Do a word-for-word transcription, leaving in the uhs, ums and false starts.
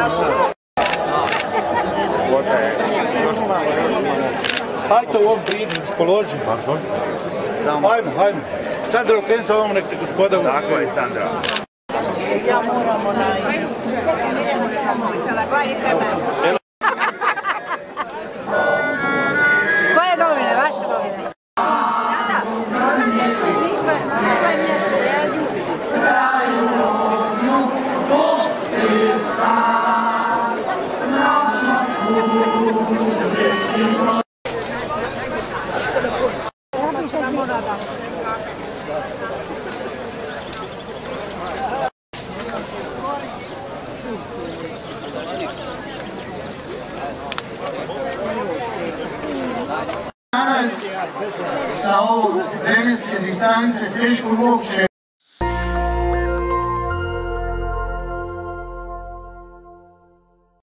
Hajte u ovom priđu, položi. Hajmo, hajmo. Sandra, okreni se ovom, nek te gospoda uzme. Tako je, Sandra. Ja moramo na... Koje novine? Vaše novine? Danas sa ovog vremenske distance teško uopće